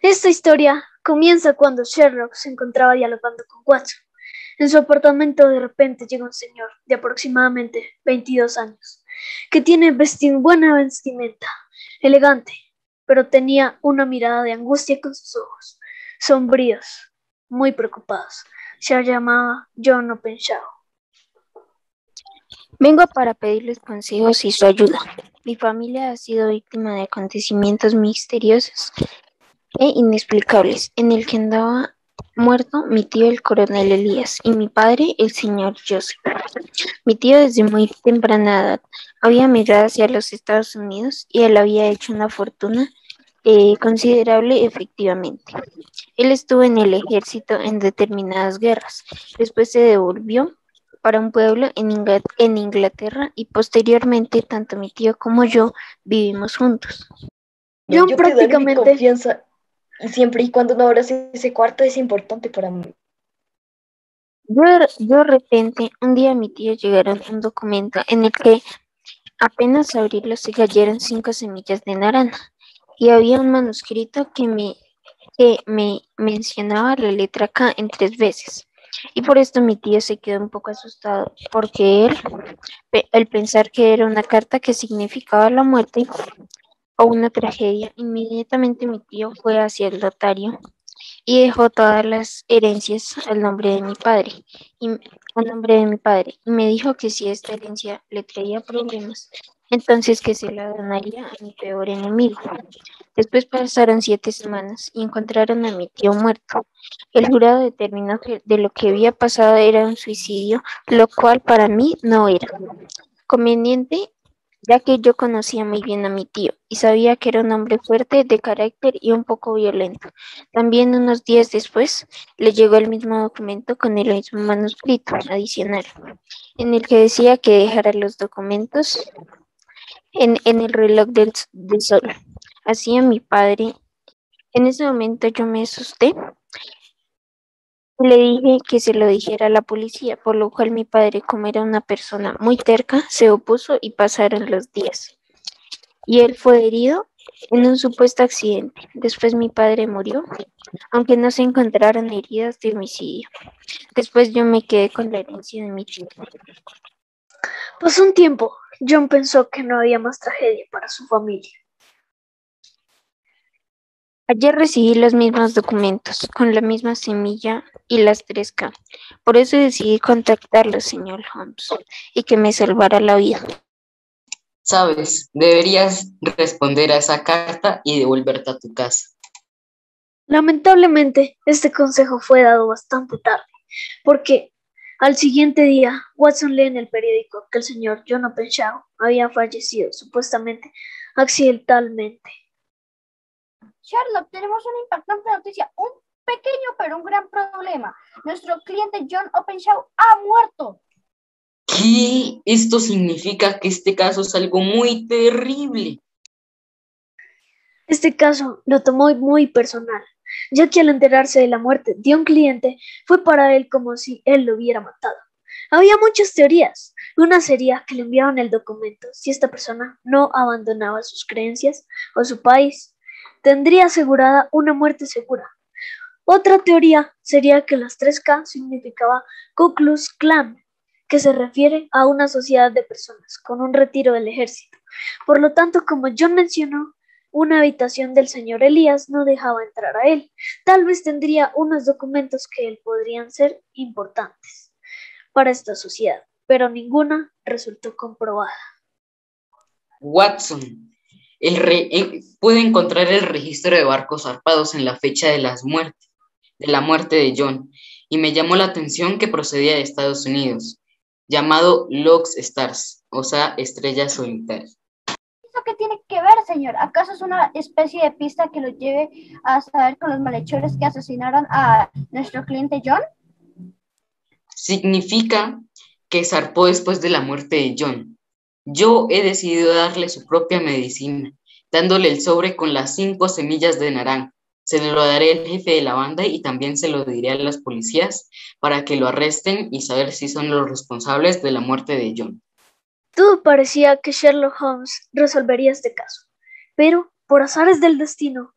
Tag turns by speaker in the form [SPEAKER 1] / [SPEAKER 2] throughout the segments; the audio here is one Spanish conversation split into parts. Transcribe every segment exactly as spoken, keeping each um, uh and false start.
[SPEAKER 1] Esta historia comienza cuando Sherlock se encontraba dialogando con Watson. En su apartamento de repente llega un señor de aproximadamente veintidós años, que tiene vesti- buena vestimenta, elegante, pero tenía una mirada de angustia con sus ojos, sombríos, muy preocupados. Se llamaba John Openshaw.
[SPEAKER 2] Vengo para pedirles consejos y su ayuda. Mi familia ha sido víctima de acontecimientos misteriosos e inexplicables, en el que andaba muerto mi tío el coronel Elías y mi padre el señor Joseph. Mi tío desde muy temprana edad había migrado hacia los Estados Unidos y él había hecho una fortuna eh, considerable efectivamente. Él estuvo en el ejército en determinadas guerras, después se devolvió para un pueblo en, Ingl- en Inglaterra y posteriormente tanto mi tío como yo vivimos juntos.
[SPEAKER 1] John
[SPEAKER 3] Yo te daré mi
[SPEAKER 1] prácticamente
[SPEAKER 3] confianza y siempre y cuando no abras ese cuarto es importante para mí.
[SPEAKER 2] Yo, yo de repente, un día a mi tío llegaron un documento en el que apenas abrirlo se cayeron cinco semillas de naranja y había un manuscrito que me, que me mencionaba la letra K en tres veces. Y por esto mi tío se quedó un poco asustado, porque él, pe- al pensar que era una carta que significaba la muerte o una tragedia, inmediatamente mi tío fue hacia el notario y dejó todas las herencias al nombre de mi padre, y al nombre de mi padre, y me dijo que si esta herencia le traía problemas, entonces que se la donaría a mi peor enemigo. Después pasaron siete semanas y encontraron a mi tío muerto. El jurado determinó que de lo que había pasado era un suicidio, lo cual para mí no era conveniente, ya que yo conocía muy bien a mi tío y sabía que era un hombre fuerte, de carácter y un poco violento. También unos días después le llegó el mismo documento con el mismo manuscrito adicional, en el que decía que dejara los documentos en, en el reloj del, del sol. Así a mi padre. En ese momento yo me asusté. Le dije que se lo dijera a la policía, por lo cual mi padre, como era una persona muy terca, se opuso y pasaron los días. Y él fue herido en un supuesto accidente. Después mi padre murió, aunque no se encontraron heridas de homicidio. Después yo me quedé con la herencia de mi tío.
[SPEAKER 1] pasó un tiempo. John pensó que no había más tragedia para su familia.
[SPEAKER 2] Ayer recibí los mismos documentos, con la misma semilla y las tres K. Por eso decidí contactarlo, señor Holmes, y que me salvara la vida.
[SPEAKER 4] Sabes, deberías responder a esa carta y devolverte a tu casa.
[SPEAKER 1] Lamentablemente, este consejo fue dado bastante tarde, porque al siguiente día, Watson lee en el periódico que el señor John Openshaw había fallecido, supuestamente accidentalmente.
[SPEAKER 5] Sherlock, tenemos una impactante noticia, un pequeño pero un gran problema. Nuestro cliente John Openshaw ha muerto.
[SPEAKER 4] ¿Qué? Esto significa que este caso es algo muy terrible.
[SPEAKER 1] Este caso lo tomó muy personal, ya que al enterarse de la muerte de un cliente fue para él como si él lo hubiera matado. Había muchas teorías. Una sería que le enviaron el documento si esta persona no abandonaba sus creencias o su país. Tendría asegurada una muerte segura. Otra teoría sería que las tres K significaba Ku Klux Klan, que se refiere a una sociedad de personas con un retiro del ejército. Por lo tanto, como John mencionó, una habitación del señor Elías no dejaba entrar a él. Tal vez tendría unos documentos que él podrían ser importantes para esta sociedad, pero ninguna resultó comprobada.
[SPEAKER 4] Watson, el re- eh, pude encontrar el registro de barcos zarpados en la fecha de, las muertes, de la muerte de John, y me llamó la atención que procedía de Estados Unidos, llamado Lost Stars, o sea, estrellas solitarias.
[SPEAKER 5] ¿Eso qué tiene que ver, señor? ¿Acaso es una especie de pista que lo lleve a saber con los malhechores que asesinaron a nuestro cliente John?
[SPEAKER 4] Significa que zarpó después de la muerte de John. Yo he decidido darle su propia medicina, dándole el sobre con las cinco semillas de naranja. Se lo daré al jefe de la banda y también se lo diré a las policías para que lo arresten y saber si son los responsables de la muerte de John.
[SPEAKER 1] Todo parecía que Sherlock Holmes resolvería este caso, pero por azares del destino,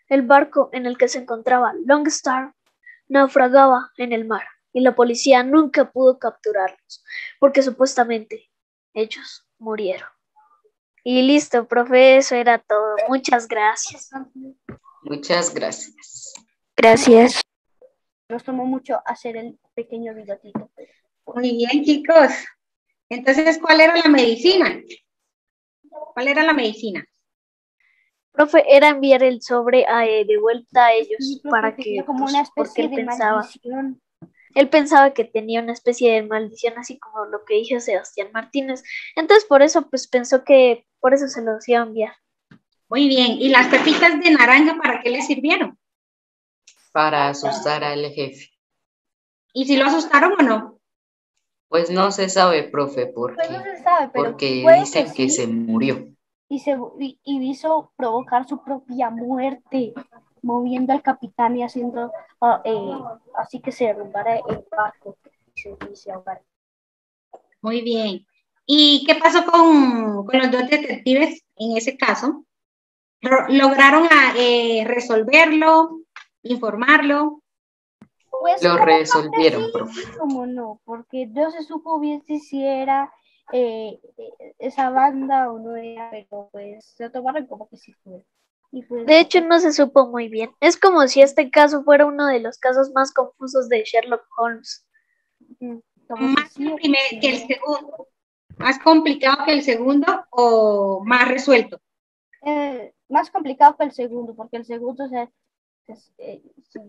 [SPEAKER 1] El barco en el que se encontraba Long Star naufragaba en el mar y la policía nunca pudo capturarlos porque supuestamente ellos murieron. Y listo, profe, eso era todo. Muchas gracias.
[SPEAKER 4] Muchas gracias.
[SPEAKER 2] Gracias.
[SPEAKER 5] Nos tomó mucho hacer el pequeño bigotito.
[SPEAKER 6] Muy bien, chicos. Entonces, ¿cuál era la medicina? ¿Cuál era la medicina?
[SPEAKER 1] Profe, era enviar el sobre a, eh, de vuelta a ellos
[SPEAKER 5] Sí, profe,
[SPEAKER 1] para
[SPEAKER 5] tenía
[SPEAKER 1] que,
[SPEAKER 5] como
[SPEAKER 1] pues,
[SPEAKER 5] una
[SPEAKER 1] porque
[SPEAKER 5] especie
[SPEAKER 1] él
[SPEAKER 5] de
[SPEAKER 1] pensaba,
[SPEAKER 5] maldición.
[SPEAKER 1] él pensaba que tenía una especie de maldición, así como lo que dijo Sebastián Martínez. Entonces, por eso, pues, pensó que por eso se los iba a enviar.
[SPEAKER 6] Muy bien. ¿Y las pepitas de naranja para qué les sirvieron?
[SPEAKER 4] Para asustar al jefe.
[SPEAKER 6] ¿Y si lo asustaron o no?
[SPEAKER 4] Pues no se sabe, profe,
[SPEAKER 5] Pues no
[SPEAKER 4] porque,
[SPEAKER 5] se sabe, pero
[SPEAKER 4] porque
[SPEAKER 5] puede
[SPEAKER 4] dicen
[SPEAKER 5] que
[SPEAKER 4] que
[SPEAKER 5] sí.
[SPEAKER 4] se murió.
[SPEAKER 5] Y, se, y, y hizo provocar su propia muerte, moviendo al capitán y haciendo uh, eh, así que se derrumbara el barco y se, y se ahogara.
[SPEAKER 6] Muy bien. ¿Y qué pasó con, con los dos detectives en ese caso? ¿Lograron a, eh, resolverlo, informarlo?
[SPEAKER 5] Pues
[SPEAKER 4] Lo
[SPEAKER 5] como
[SPEAKER 4] resolvieron,
[SPEAKER 5] sí,
[SPEAKER 4] profe.
[SPEAKER 5] como no, porque no se supo bien si si era eh, esa banda o no era, pero pues se tomaron como que sí fue. Y pues,
[SPEAKER 1] De hecho, no se supo muy bien. Es como si este caso fuera uno de los casos más confusos de Sherlock Holmes.
[SPEAKER 5] como
[SPEAKER 6] ¿Más
[SPEAKER 5] si
[SPEAKER 6] que el
[SPEAKER 5] sí,
[SPEAKER 6] primer,
[SPEAKER 5] sí,
[SPEAKER 6] que el segundo? ¿Más complicado que el segundo o más resuelto?
[SPEAKER 5] eh, más complicado que el segundo, porque el segundo o sea, es, eh, sí.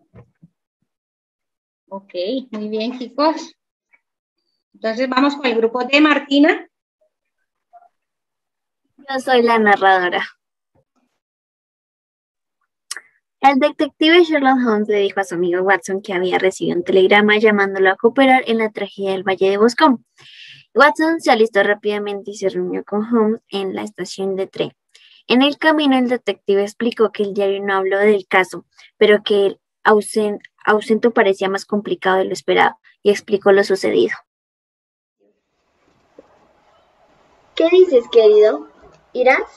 [SPEAKER 6] Ok, muy bien, chicos. Entonces vamos con el grupo de Martina.
[SPEAKER 2] Yo soy la narradora. El detective Sherlock Holmes le dijo a su amigo Watson que había recibido un telegrama llamándolo a cooperar en la tragedia del Valle de Boscombe. Watson se alistó rápidamente y se reunió con Holmes en la estación de tren. En el camino, el detective explicó que el diario no habló del caso, pero que el ausen- ausento parecía más complicado de lo esperado, y explicó lo sucedido.
[SPEAKER 7] ¿Qué dices, querido? ¿Irás?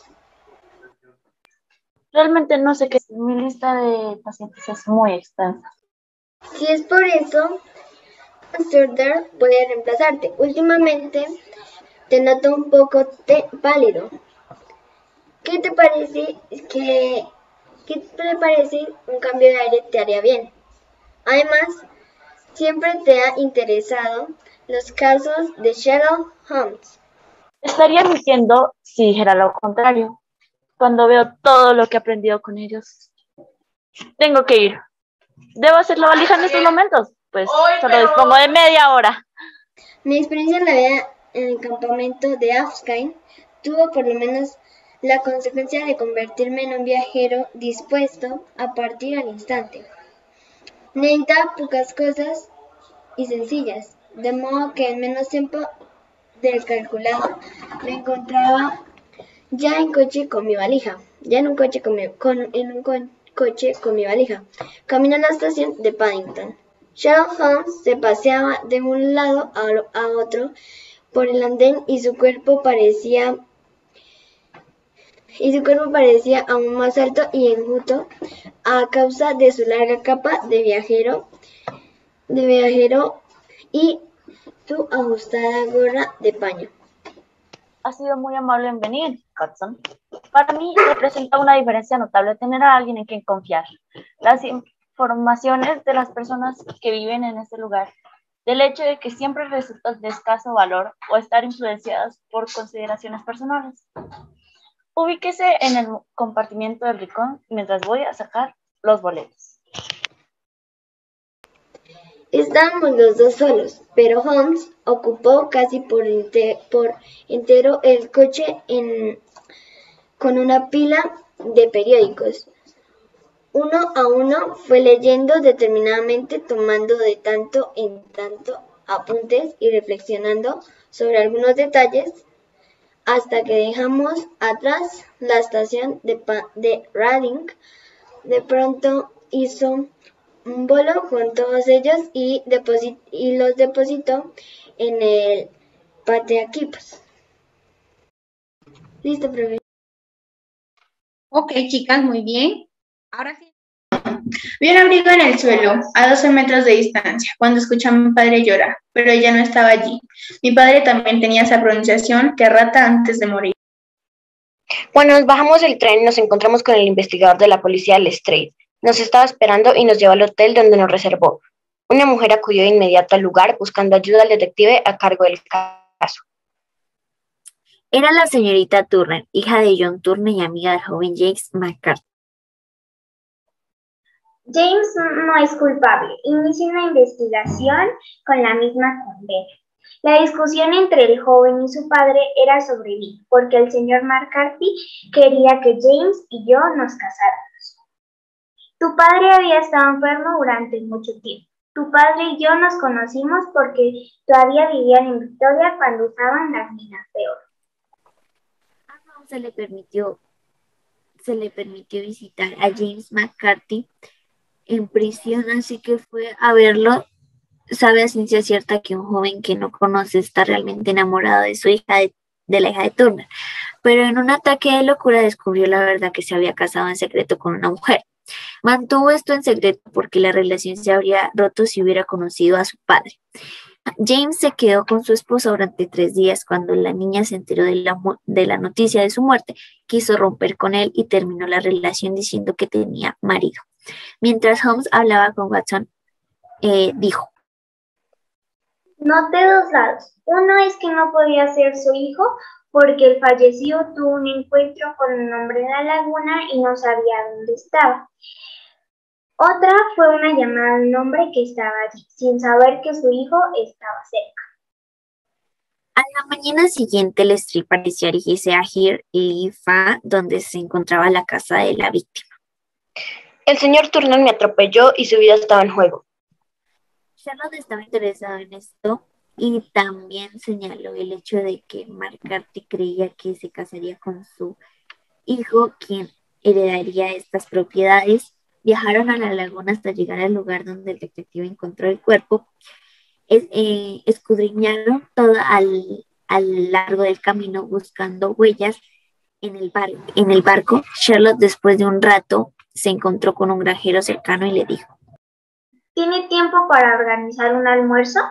[SPEAKER 8] Realmente no sé qué es. Mi lista de pacientes es muy extensa.
[SPEAKER 7] Si es por eso, Amsterdam puede reemplazarte. Últimamente te noto un poco te- pálido. ¿Qué te parece que qué te parece un cambio de aire te haría bien? Además, siempre te ha interesado los casos de Sherlock Holmes.
[SPEAKER 8] Estaría mintiendo si dijera lo contrario. Cuando veo todo lo que he aprendido con ellos, tengo que ir. ¿Debo hacer la valija en estos momentos? Pues solo dispongo de media hora.
[SPEAKER 7] Mi experiencia en la vida en el campamento de Afghan tuvo por lo menos la consecuencia de convertirme en un viajero dispuesto a partir al instante. Necesitaba pocas cosas y sencillas, de modo que en menos tiempo del calculado me encontraba ya en coche con mi valija, ya en un coche con mi, con, en un co- coche con mi valija, camino a la estación de Paddington. Sherlock Holmes se paseaba de un lado a, a otro por el andén y su cuerpo parecía y su cuerpo parecía aún más alto y enjuto a causa de su larga capa de viajero de viajero y su ajustada gorra de paño.
[SPEAKER 8] Ha sido muy amable en venir, Watson. Para mí representa una diferencia notable tener a alguien en quien confiar. Las informaciones de las personas que viven en este lugar, del hecho de que siempre resultan de escaso valor o estar influenciadas por consideraciones personales. Ubíquese en el compartimiento del rincón mientras voy a sacar los boletos.
[SPEAKER 7] Estábamos los dos solos, pero Holmes ocupó casi por, ente- por entero el coche en, con una pila de periódicos. Uno a uno fue leyendo determinadamente, tomando de tanto en tanto apuntes y reflexionando sobre algunos detalles, hasta que dejamos atrás la estación de, Pa- de Reading. De pronto hizo un bolo con todos ellos y, deposit y los depositó en el pateaquipos. Listo, profe.
[SPEAKER 6] Ok, chicas, muy bien. Ahora sí.
[SPEAKER 9] Vi un abrigo en el suelo, a doce metros de distancia, cuando escuché a mi padre llorar, pero ella no estaba allí. Mi padre también tenía esa pronunciación que rata antes de morir.
[SPEAKER 3] Cuando nos bajamos del tren, nos encontramos con el investigador de la policía Lestrade. Nos estaba esperando y nos llevó al hotel donde nos reservó. Una mujer acudió de inmediato al lugar buscando ayuda al detective a cargo del caso.
[SPEAKER 2] Era la señorita Turner, hija de John Turner y amiga del joven James McCarthy.
[SPEAKER 10] James no es culpable. Inicia una investigación con la misma condena. La discusión entre el joven y su padre era sobre mí, porque el señor McCarthy quería que James y yo nos casáramos. Tu padre había estado enfermo durante mucho tiempo. Tu padre y yo nos conocimos porque todavía vivían en Victoria cuando usaban las minas de oro.
[SPEAKER 2] A Holmes se le permitió, se le permitió visitar a James McCarthy en prisión, así que fue a verlo. Sabe a ciencia cierta que un joven que no conoce está realmente enamorado de su hija, de, de la hija de Turner, pero en un ataque de locura descubrió la verdad que se había casado en secreto con una mujer. Mantuvo esto en secreto porque la relación se habría roto si hubiera conocido a su padre. James se quedó con su esposa durante tres días. Cuando la niña se enteró de la, de la noticia de su muerte, quiso romper con él y terminó la relación diciendo que tenía marido. Mientras Holmes hablaba con Watson, eh, dijo:
[SPEAKER 10] Noté dos lados. Uno es que no podía ser su hijo porque el fallecido tuvo un encuentro con un hombre en la laguna y no sabía dónde estaba. Otra fue una llamada de un hombre que estaba allí, sin saber que su hijo estaba cerca.
[SPEAKER 2] A la mañana siguiente, Lestrade parecía dirigirse a Hir-Li-Fa, donde se encontraba la casa de la víctima.
[SPEAKER 3] El señor Turner me atropelló y su vida estaba en juego.
[SPEAKER 2] Charlotte estaba interesado en esto y también señaló el hecho de que McCarthy creía que se casaría con su hijo, quien heredaría estas propiedades. Viajaron a la laguna hasta llegar al lugar donde el detective encontró el cuerpo. Es, eh, escudriñaron todo al, al largo del camino buscando huellas en el, bar, en el barco. Charlotte, después de un rato, se encontró con un granjero cercano y le dijo:
[SPEAKER 10] ¿Tiene tiempo para organizar un almuerzo?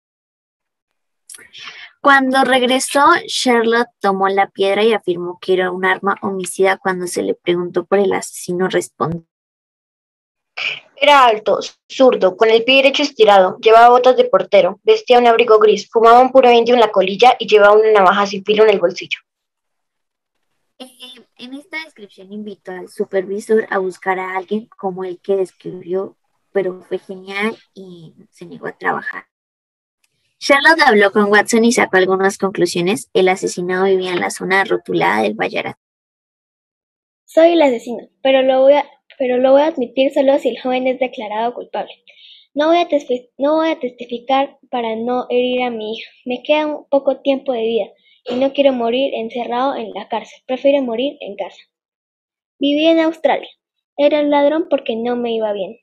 [SPEAKER 2] Cuando regresó, Charlotte tomó la piedra y afirmó que era un arma homicida. Cuando se le preguntó por el asesino, respondió:
[SPEAKER 3] Era alto, zurdo, con el pie derecho estirado, llevaba botas de portero, vestía un abrigo gris, fumaba un puro indio en la colilla y llevaba una navaja sin filo en el bolsillo.
[SPEAKER 2] Eh, en esta descripción invitó al supervisor a buscar a alguien como el que describió, pero fue genial y se negó a trabajar. Charlotte habló con Watson y sacó algunas conclusiones. El asesinado vivía en la zona rotulada del Ballarat.
[SPEAKER 11] Soy el asesino, pero lo voy a, pero lo voy a admitir solo si el joven es declarado culpable. No voy a, no voy a testificar para no herir a mi hija. Me queda un poco tiempo de vida y no quiero morir encerrado en la cárcel. Prefiero morir en casa. Viví en Australia. Era un ladrón porque no me iba bien.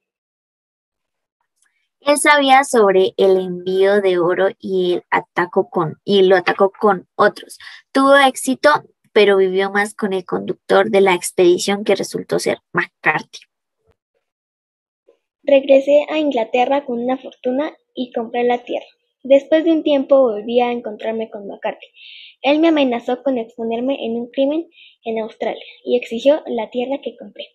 [SPEAKER 2] Él sabía sobre el envío de oro y, el atacó con, y lo atacó con otros. Tuvo éxito, pero vivió más con el conductor de la expedición, que resultó ser McCarthy.
[SPEAKER 11] Regresé a Inglaterra con una fortuna y compré la tierra. Después de un tiempo volví a encontrarme con McCarthy. Él me amenazó con exponerme en un crimen en Australia y exigió la tierra que compré.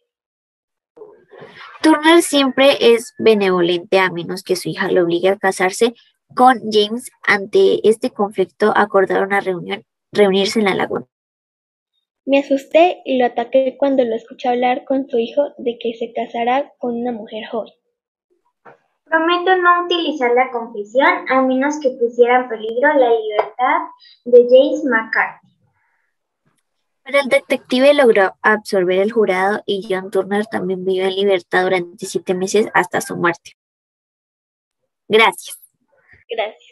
[SPEAKER 2] Turner siempre es benevolente a menos que su hija lo obligue a casarse con James. Ante este conflicto acordaron a reunión, reunirse en la laguna.
[SPEAKER 11] Me asusté y lo ataqué cuando lo escuché hablar con su hijo de que se casará con una mujer joven.
[SPEAKER 10] Prometo no utilizar la confesión a menos que pusiera en peligro la libertad de James McCarthy.
[SPEAKER 2] Pero el detective logró absorber el jurado y John Turner también vivió en libertad durante siete meses hasta su muerte. Gracias.
[SPEAKER 11] Gracias.